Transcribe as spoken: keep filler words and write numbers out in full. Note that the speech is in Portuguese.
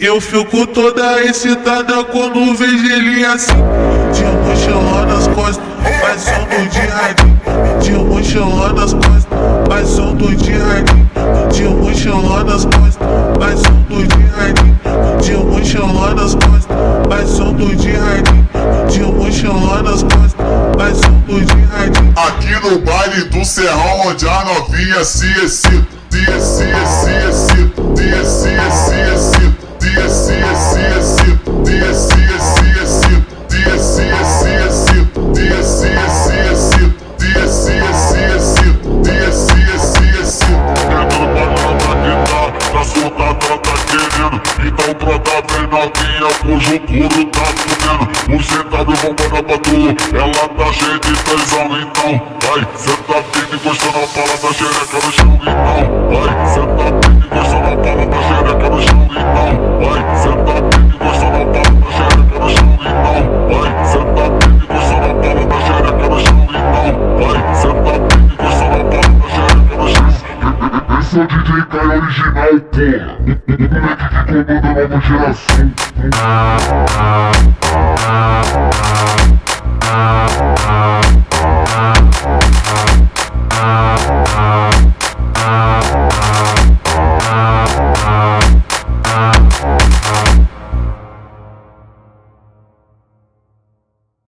Eu fico toda excitada quando vejo ele assim, de mochilão nas costas, passando de radinho. De mochilão nas costas, passando de radinho. De mochilão nas costas, passando de radinho. De mochilão nas costas, passando de radinho. De mochilão nas costas, passando de radinho. Aqui no baile do Serrão, onde a novinha se excita, se excita, se excita, se excita, se excita. Desce, desce, desce, desce, desce, desce, desce, desce, desce, desce, desce, desce, desce. Querendo pagar pra gritar, tá soltada, tá querendo. Então brota bem novinha, cujo couro tá comendo. O sentado bombando pra tu, ela tá cheia de tesão. Então vai, cê tá bem encostando a pala da xereca no chão. Então vai, cê tá bem encostando a pala da xereca no chão. Então vai, cê tá bem encostando a pala da xereca no chão. Então vai, cê tá bem encostando a pala da xereca no chão. Então vai, cê tá bem encostando a pala da xereca no chão. Esse é o D J Caio original, porra. O moleque que comanda a nova geração.